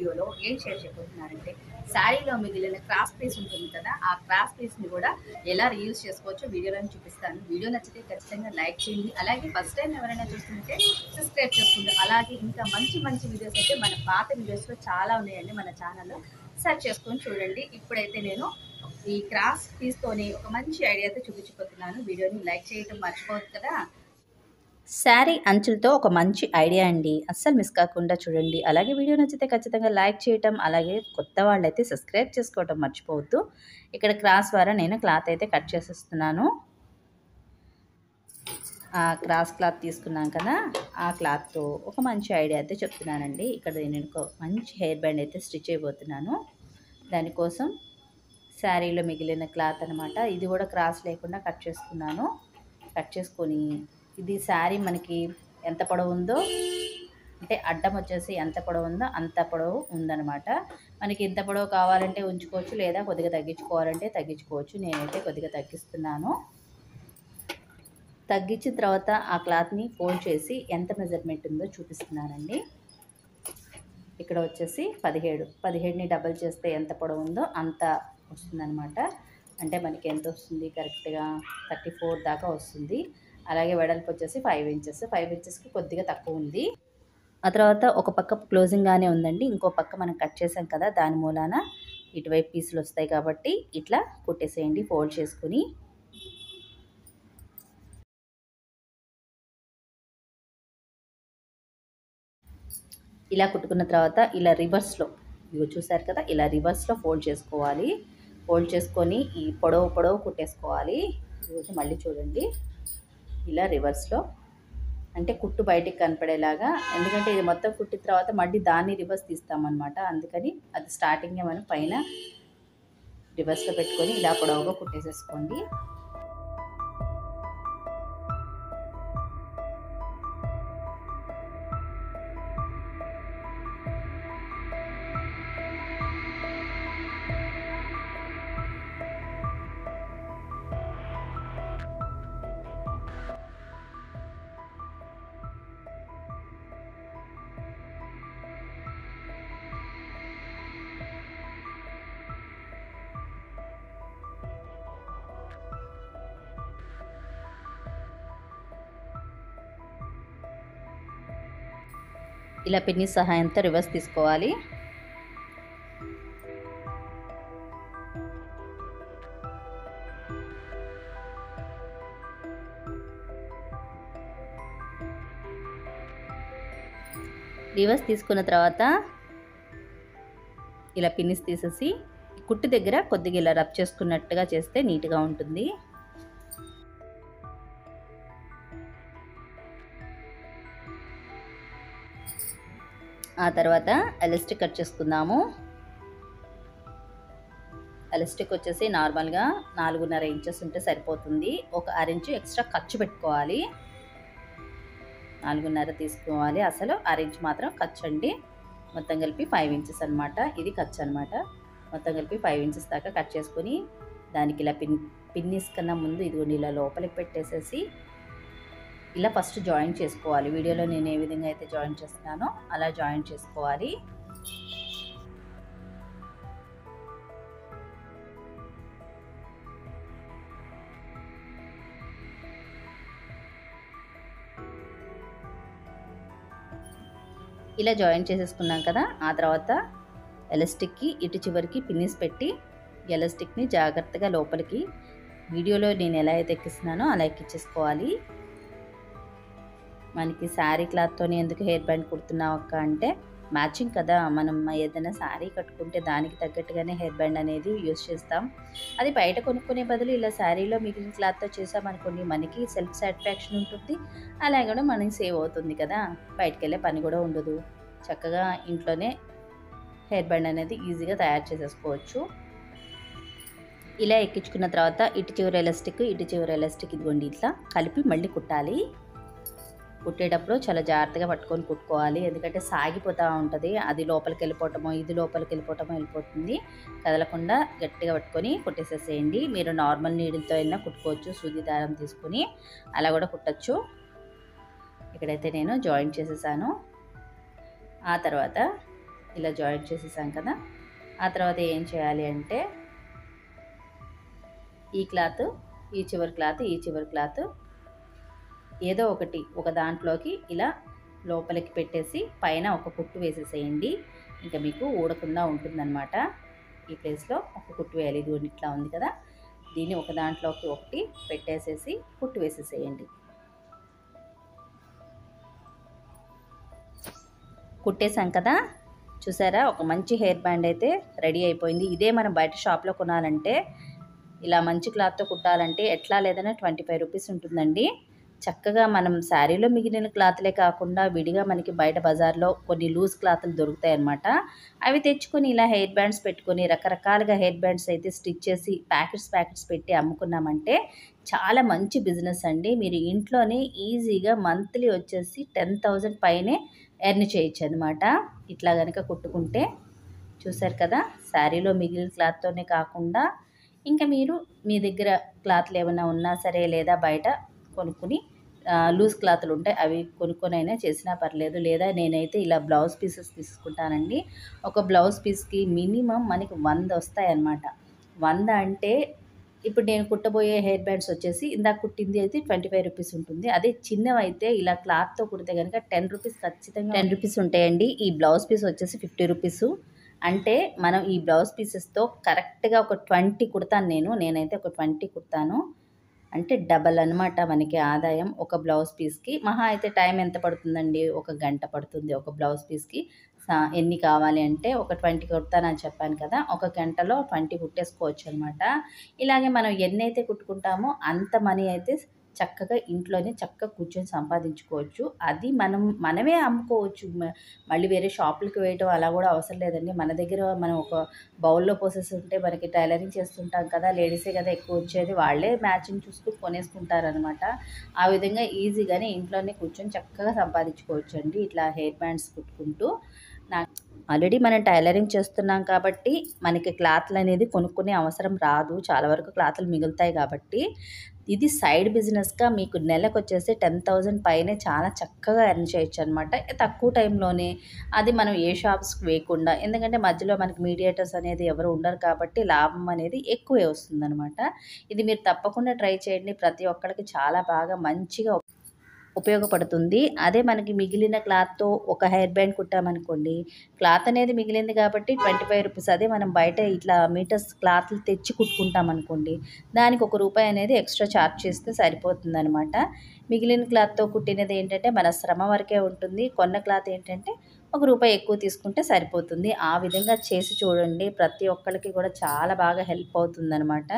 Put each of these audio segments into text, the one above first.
వీడియోలో ఏం షేర్ చేయబోతున్నారంటే శారీలో మిగిలిన క్రాస్ పీస్ ఉంటుంది కదా, ఆ క్రాస్ పీస్ని కూడా ఎలా రీయూజ్ చేసుకోవచ్చో వీడియోలో చూపిస్తాను. వీడియో నచ్చితే ఖచ్చితంగా లైక్ చేయండి. అలాగే ఫస్ట్ టైం ఎవరైనా చూస్తుంటే సబ్స్క్రైబ్ చేసుకోండి. అలాగే ఇంకా మంచి మంచి వీడియోస్ అయితే మన పాత వీడియోస్లో చాలా ఉన్నాయండి మన ఛానల్లో, సెర్చ్ చేసుకొని చూడండి. ఇప్పుడైతే నేను ఈ క్రాస్ పీస్తోని ఒక మంచి ఐడియా అయితే చూపించిపోతున్నాను. వీడియోని లైక్ చేయడం మర్చిపోవద్దు కదా. శారీ అంచులతో ఒక మంచి ఐడియా అండి, అస్సలు మిస్ కాకుండా చూడండి. అలాగే వీడియో నచ్చితే ఖచ్చితంగా లైక్ చేయటం, అలాగే కొత్త వాళ్ళైతే సబ్స్క్రైబ్ చేసుకోవటం మర్చిపోవద్దు. ఇక్కడ క్రాస్ ద్వారా నేను క్లాత్ అయితే కట్ చేసేస్తున్నాను. ఆ క్రాస్ క్లాత్ తీసుకున్నాం కదా, ఆ క్లాత్తో ఒక మంచి ఐడియా అయితే చెప్తున్నానండి. ఇక్కడ నేను ఒక మంచి హెయిర్ బ్యాండ్ అయితే స్టిచ్ అయిపోతున్నాను. దానికోసం శారీలో మిగిలిన క్లాత్ అనమాట, ఇది కూడా క్రాస్ లేకుండా కట్ చేసుకున్నాను. కట్ చేసుకొని ఇది శారీ మనకి ఎంత పొడవు ఉందో, అంటే అడ్డం వచ్చేసి ఎంత పొడవు ఉందో అంత పొడవు ఉందన్నమాట. మనకి ఎంత పొడవు కావాలంటే ఉంచుకోవచ్చు, లేదా కొద్దిగా తగ్గించుకోవాలంటే తగ్గించుకోవచ్చు. నేనైతే కొద్దిగా తగ్గిస్తున్నాను. తగ్గించిన తర్వాత ఆ క్లాత్ని ఫోల్డ్ చేసి ఎంత మెజర్మెంట్ ఉందో చూపిస్తున్నానండి. ఇక్కడ వచ్చేసి 17ని డబల్ చేస్తే ఎంత పొడవు ఉందో అంత వస్తుందన్నమాట. అంటే మనకి ఎంత వస్తుంది, కరెక్ట్గా 34 దాకా వస్తుంది. అలాగే వెడల్పు వచ్చేసి 5 ఇంచెస్. 5 ఇంచెస్కి కొద్దిగా తక్కువ ఉంది. ఆ తర్వాత ఒక పక్క క్లోజింగ్గానే ఉందండి, ఇంకో పక్క మనం కట్ చేసాం కదా, దాని మూలాన ఇటువైపు పీసులు వస్తాయి కాబట్టి ఇట్లా కుట్టేసేయండి ఫోల్డ్ చేసుకుని. ఇలా కుట్టుకున్న తర్వాత ఇలా రివర్స్లో, ఇవి చూసారు కదా, ఇలా రివర్స్లో ఫోల్డ్ చేసుకోవాలి. ఫోల్డ్ చేసుకొని ఈ పొడవు కుట్టేసుకోవాలి. ఇది మళ్ళీ చూడండి, ఇలా రివర్స్లో, అంటే కుట్టు బయటికి కనపడేలాగా. ఎందుకంటే ఇది మొత్తం కుట్టిన తర్వాత మళ్ళీ దాన్ని రివర్స్ తీస్తామన్నమాట. అందుకని అది స్టార్టింగే మనం పైన రివర్స్లో పెట్టుకొని ఇలా పొడవుగా కుట్టేసేసుకోండి. ఇలా పిన్ని సహాయంతో రివర్స్ తీసుకోవాలి. రివర్స్ తీసుకున్న తర్వాత ఇలా పిన్నిస్ తీసేసి కుట్టు దగ్గర కొద్దిగా ఇలా రబ్ చేసుకున్నట్టుగా చేస్తే నీట్గా ఉంటుంది. ఆ తర్వాత ఎలాస్టిక్ కట్ చేసుకుందాము. ఎలాస్టిక్ వచ్చేసి నార్మల్గా 4.5 ఇంచెస్ ఉంటే సరిపోతుంది. ఒక 6 ఇంచు ఎక్స్ట్రా ఖర్చు పెట్టుకోవాలి. 4.5 తీసుకోవాలి, అసలు 6 ఇంచు మాత్రం ఖర్చు అండి. మొత్తం కలిపి 5 ఇంచెస్ అనమాట. ఇది ఖర్చు అనమాట. మొత్తం కలిపి 5 ఇంచెస్ దాకా కట్ చేసుకొని దానికి ఇలా పిన్నిస్ కన్నా ముందు ఇదిగోండి ఇలా లోపలికి పెట్టేసేసి ఇలా ఫస్ట్ జాయింట్ చేసుకోవాలి. వీడియోలో నేను ఏ విధంగా అయితే జాయింట్ చేస్తున్నానో అలా జాయింట్ చేసుకోవాలి. ఇలా జాయింట్ చేసేసుకున్నాం కదా, ఆ తర్వాత ఎలాస్టిక్కి ఇటు చివరికి పిన్నిస్ పెట్టి ఎలాస్టిక్ని జాగ్రత్తగా లోపలికి, వీడియోలో నేను ఎలా అయితే ఎక్కిస్తున్నానో అలా ఎక్కించేసుకోవాలి. మనకి శారీ క్లాత్తోనే ఎందుకు హెయిర్ బ్యాండ్ కుడుతున్నావు అక్క అంటే, మ్యాచింగ్ కదా, మనం ఏదైనా శారీ కట్టుకుంటే దానికి తగ్గట్టుగానే హెయిర్ బ్యాండ్ అనేది యూజ్ చేస్తాం. అది బయట కొనుక్కునే బదులు ఇలా శారీలో మిగిలిన క్లాత్తో చేసామనుకోండి, మనకి సెల్ఫ్ సాటిస్ఫాక్షన్ ఉంటుంది. అలాగే కూడా మనకి సేవ్ అవుతుంది కదా, బయటకు వెళ్ళే పని కూడా ఉండదు. చక్కగా ఇంట్లోనే హెయిర్ బ్యాండ్ అనేది ఈజీగా తయారు చేసేసుకోవచ్చు. ఇలా ఎక్కించుకున్న తర్వాత ఇటు చివరి ఎలాస్టిక్ ఇదిగోండి ఇట్లా కలిపి మళ్ళీ కుట్టాలి. కుట్టేటప్పుడు చాలా జాగ్రత్తగా పట్టుకొని కుట్టుకోవాలి, ఎందుకంటే సాగిపోతూ ఉంటుంది. అది లోపలికి వెళ్ళిపోవటమో ఇది లోపలికి వెళ్ళిపోతుంది. కదలకుండా గట్టిగా పట్టుకొని కుట్టేసేసేయండి. మీరు నార్మల్ నీడిల్తో అయినా కుట్టుకోవచ్చు, సూది దారం తీసుకుని అలా కూడా కుట్టచ్చు. ఇక్కడైతే నేను జాయింట్ చేసేసాను. ఆ తర్వాత ఇలా జాయింట్ చేసేసాం కదా. ఆ తర్వాత ఏం చేయాలి అంటే ఈ క్లాత్, ఈ చివరి క్లాత్, ఈ చివరి క్లాత్ ఏదో ఒకటి ఒక దాంట్లోకి ఇలా లోపలికి పెట్టేసి పైన ఒక కుట్టు వేసేసేయండి. ఇంకా మీకు ఊడకుండా ఉంటుందన్నమాట. ఈ ప్లేస్లో ఒక కుట్టు వేయాలి. ఇది ఇట్లా ఉంది కదా, దీన్ని ఒక దాంట్లోకి ఒకటి పెట్టేసేసి కుట్టు వేసేసేయండి. కుట్టేసాం కదా, చూసారా ఒక మంచి హెయిర్ బ్యాండ్ అయితే రెడీ అయిపోయింది. ఇదే మనం బయట షాప్లో కొనాలంటే, ఇలా మంచి క్లాత్తో కుట్టాలంటే ఎట్లా లేదన్నా 25 రూపీస్ ఉంటుందండి. చక్కగా మనం శారీలో మిగిలిన క్లాత్లే కాకుండా విడిగా మనకి బయట బజార్లో కొన్ని లూజ్ క్లాత్లు దొరుకుతాయి అన్నమాట. అవి తెచ్చుకొని ఇలా హెయిర్ బ్యాండ్స్ పెట్టుకొని రకరకాలుగా హెయిర్ బ్యాండ్స్ అయితే స్టిచ్ చేసి ప్యాకెట్స్ పెట్టి అమ్ముకున్నామంటే చాలా మంచి బిజినెస్ అండి. మీరు ఇంట్లోనే ఈజీగా మంత్లీ వచ్చేసి 10,000 పైనే ఎర్న్ చేయొచ్చు అనమాట. ఇట్లా కనుక కుట్టుకుంటే. చూసారు కదా, శారీలో మిగిలిన క్లాత్తోనే కాకుండా ఇంకా మీరు మీ దగ్గర క్లాత్లు ఏమైనా ఉన్నా సరే, లేదా బయట కొనుక్కొని లూజ్ క్లాత్లు ఉంటాయి అవి కొనుక్కొనైనా చేసినా పర్లేదు. లేదా నేనైతే ఇలా బ్లౌజ్ పీసెస్ తీసుకుంటానండి. ఒక బ్లౌజ్ పీస్కి మినిమం మనకి 100 వస్తాయన్నమాట. 100 అంటే ఇప్పుడు నేను కుట్టబోయే హెయిర్ బ్యాండ్స్ వచ్చేసి ఇందాక కుట్టింది అయితే 25 రూపీస్ ఉంటుంది. అదే చిన్నవైతే ఇలా క్లాత్తో కుడితే కనుక 10 రూపీస్ ఖచ్చితంగా 10 రూపీస్ ఉంటాయండి. ఈ బ్లౌజ్ పీస్ వచ్చేసి 50 రూపీస్. అంటే మనం ఈ బ్లౌజ్ పీసెస్తో కరెక్ట్గా ఒక 20 కుడతాను నేనైతే ఒక 20 కుడతాను. అంటే డబల్ అనమాట మనకి ఆదాయం ఒక బ్లౌజ్ పీస్కి. మహా అయితే టైం ఎంత పడుతుందండి, ఒక గంట పడుతుంది ఒక బ్లౌజ్ పీస్కి. ఎన్ని కావాలి అంటే ఒక 20 కుడతానని చెప్పాను కదా, ఒక గంటలో 20 కుట్టేసుకోవచ్చు అనమాట. ఇలాగే మనం ఎన్నైతే కుట్టుకుంటామో అంత మనీ అయితే చక్కగా ఇంట్లోనే చక్కగా కూర్చొని సంపాదించుకోవచ్చు. అది మనమే అమ్ముకోవచ్చు. మళ్ళీ వేరే షాపులకి వేయటం అలా కూడా అవసరం లేదండి. మన దగ్గర మనం ఒక బౌల్లో పోసేసి ఉంటే మనకి టైలరింగ్ చేస్తుంటాం కదా, లేడీసే కదా ఎక్కువ వచ్చేది, వాళ్ళే మ్యాచింగ్ చూసుకుని కొనేసుకుంటారనమాట. ఆ విధంగా ఈజీగానే ఇంట్లోనే కూర్చొని చక్కగా సంపాదించుకోవచ్చు అండి ఇట్లా హెయిర్ బ్యాండ్స్ కుట్టుకుంటూ. ఆల్రెడీ మనం టైలరింగ్ చేస్తున్నాం కాబట్టి మనకి క్లాత్లు అనేది కొనుక్కునే అవసరం రాదు. చాలా వరకు క్లాత్లు మిగులుతాయి కాబట్టి ఇది సైడ్ బిజినెస్గా మీకు నెలకు వచ్చేసి 10,000 పైనే చాలా చక్కగా ఎర్న్ చేయొచ్చు అనమాట. తక్కువ టైంలోనే. అది మనం ఏ షాప్స్కి వేయకుండా, ఎందుకంటే మధ్యలో మనకి మీడియేటర్స్ అనేది ఎవరు ఉండరు కాబట్టి లాభం అనేది ఎక్కువే వస్తుందన్నమాట. ఇది మీరు తప్పకుండా ట్రై చేయండి. ప్రతి ఒక్కరికి చాలా బాగా మంచిగా ఉపయోగపడుతుంది. అదే మనకి మిగిలిన క్లాత్తో ఒక హెయిర్ బ్యాండ్ కుట్టామనుకోండి, క్లాత్ అనేది మిగిలింది కాబట్టి 25 రూపీస్. అదే మనం బయట ఇట్లా మీటర్స్ క్లాత్లు తెచ్చి కుట్టుకుంటామనుకోండి, దానికి ₹1 అనేది ఎక్స్ట్రా ఛార్జ్ చేస్తే సరిపోతుందనమాట. మిగిలిన క్లాత్తో కుట్టినది ఏంటంటే మన శ్రమ వరకే ఉంటుంది. కొన్న క్లాత్ ఏంటంటే ₹1 ఎక్కువ తీసుకుంటే సరిపోతుంది. ఆ విధంగా చేసి చూడండి. ప్రతి ఒక్కరికి కూడా చాలా బాగా హెల్ప్ అవుతుందనమాట.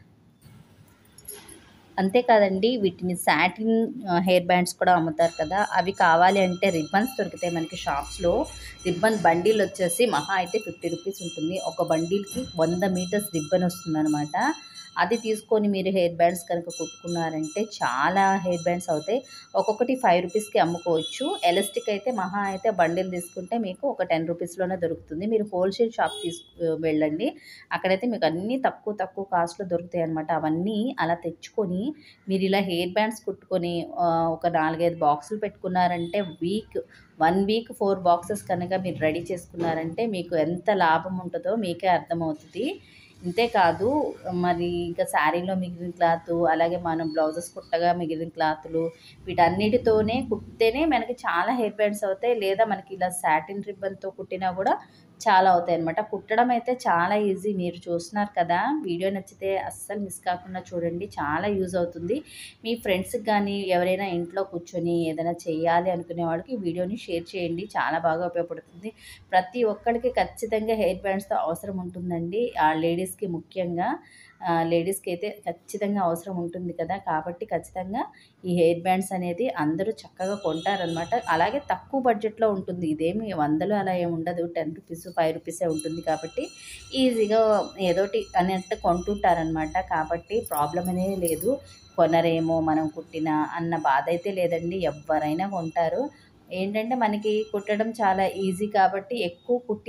అంతేకాదండి, వీటిని సాటిన్ హెయిర్ బ్యాండ్స్ కూడా అమ్ముతారు కదా, అవి కావాలి అంటే రిబ్బన్స్ దొరుకుతాయి మనకి షాప్స్లో. రిబ్బన్ బండిల్ వచ్చేసి మహా అయితే 50 రూపీస్ ఉంటుంది. ఒక బండిల్కి 100 మీటర్స్ రిబ్బన్ వస్తుందనమాట. అది తీసుకొని మీరు హెయిర్ బ్యాండ్స్ కనుక కుట్టుకున్నారంటే చాలా హెయిర్ బ్యాండ్స్ అవుతాయి. ఒక్కొక్కటి 5 రూపీస్కి అమ్ముకోవచ్చు. ఎలాస్టిక్ అయితే మహా అయితే బండిల్ తీసుకుంటే మీకు ఒక 10 రూపీస్లోనే దొరుకుతుంది. మీరు హోల్సేల్ షాప్ వెళ్ళండి, అక్కడైతే మీకు అన్నీ తక్కువ కాస్ట్లో దొరుకుతాయి అనమాట. అవన్నీ అలా తెచ్చుకొని మీరు ఇలా హెయిర్ బ్యాండ్స్ కుట్టుకొని ఒక 4-5 బాక్సులు పెట్టుకున్నారంటే 1 వీక్ 4 బాక్సెస్ కనుక మీరు రెడీ చేసుకున్నారంటే మీకు ఎంత లాభం ఉంటుందో మీకే అర్థమవుతుంది. ఇంతేకాదు, మరి ఇంకా శారీలో మిగిలిన క్లాత్, అలాగే మనం బ్లౌజెస్ కుట్టగా మిగిలిన క్లాతులు, వీటన్నిటితోనే కుట్టితేనే మనకి చాలా హెయిర్ బ్యాండ్స్ అవుతాయి. లేదా మనకి ఇలా సాటిన్ రిబ్బన్తో కుట్టినా కూడా చాలా అవుతాయి అన్నమాట. కుట్టడం అయితే చాలా ఈజీ. మీరు చూస్తున్నారు కదా, వీడియో నచ్చితే అస్సలు మిస్ కాకుండా చూడండి, చాలా యూజ్ అవుతుంది. మీ ఫ్రెండ్స్కి కానీ ఎవరైనా ఇంట్లో కూర్చొని ఏదైనా చేయాలి అనుకునే వాళ్ళకి ఈ వీడియోని షేర్ చేయండి, చాలా బాగా ఉపయోగపడుతుంది. ప్రతి ఒక్కరికి ఖచ్చితంగా హెయిర్ బ్యాండ్స్తో అవసరం ఉంటుందండి. ఆ లేడీస్కి ముఖ్యంగా, లేడీస్కి అయితే ఖచ్చితంగా అవసరం ఉంటుంది కదా, కాబట్టి ఖచ్చితంగా ఈ హెయిర్ బ్యాండ్స్ అనేది అందరూ చక్కగా కొంటారనమాట. అలాగే తక్కువ బడ్జెట్లో ఉంటుంది. ఇదేమి 100 అలా ఏమి ఉండదు, 10 రూపీస్ 5 రూపీసే ఉంటుంది. కాబట్టి ఈజీగా ఏదోటి అన్నట్టు కొంటుంటారనమాట. కాబట్టి ప్రాబ్లం అనేది లేదు. కొనరేమో మనం కుట్టిన అన్న బాధ అయితే లేదండి, ఎవ్వరైనా కొంటారు. ఏంటంటే మనకి కుట్టడం చాలా ఈజీ కాబట్టి ఎక్కువ కుట్టి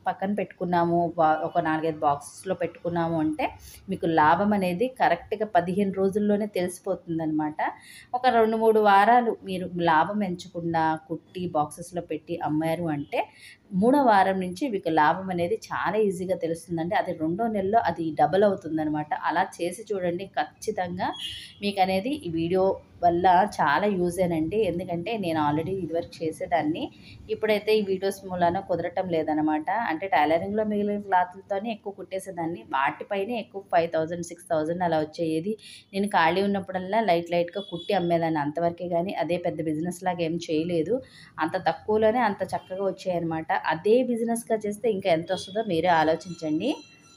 పక్కన పెట్టుకున్నాము, ఒక 4, 5 బాక్సెస్‌లో పెట్టుకున్నాము అంటే మీకు లాభం అనేది కరెక్ట్‌గా 15 రోజుల్లోనే తెలిసిపోతుందనమాట. ఒక 2, 3 వారాలు మీరు లాభం ఎంచకుండా కుట్టి బాక్సెస్‌లో పెట్టి అమ్మారు అంటే మూడో వారం నుంచి మీకు లాభం అనేది చాలా ఈజీగా తెలుస్తుందండి. అది రెండో నెలలో అది డబుల్ అవుతుందనమాట. అలా చేసి చూడండి, ఖచ్చితంగా మీకనేది ఈ వీడియో వల్ల చాలా యూజేనండి. ఎందుకంటే నేను ఆల్రెడీ ఇదివరకు చేసేదాన్ని. ఇప్పుడైతే ఈ వీడియోస్ మూలాన కుదరటం లేదనమాట. అంటే టైలరింగ్‌లో మిగిలిన క్లాతులతోనే ఎక్కువ కుట్టేసేదాన్ని. వాటిపైనే ఎక్కువ 5000, 6000 అలా వచ్చేది. నేను ఖాళీ ఉన్నప్పుడల్లా లైట్‌గా కుట్టి అమ్మేదాన్ని అంతవరకే గానీ అదే పెద్ద బిజినెస్ లాగా ఏం చేయలేదు. అంత తక్కువలోనే అంత చక్కగా వచ్చాయన్నమాట. అదే బిజినెస్‌గా చేస్తే ఇంకా ఎంతొస్తదో మీరే ఆలోచించండి.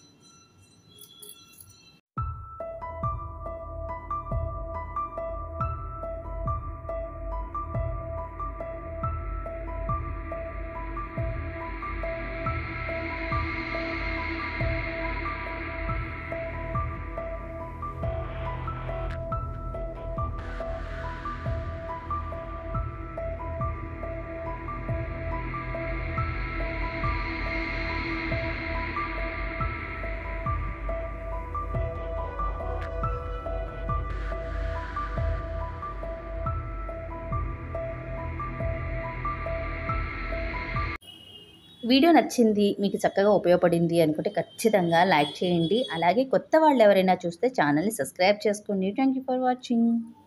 వీడియో నచ్చింది, మీకు చక్కగా ఉపయోగపడింది అనుకుంటే ఖచ్చితంగా లైక్ చేయండి. అలాగే కొత్త వాళ్ళెవరైనా చూస్తే ఛానల్‌ని సబ్స్క్రైబ్ చేసుకోండి. Thank you for watching.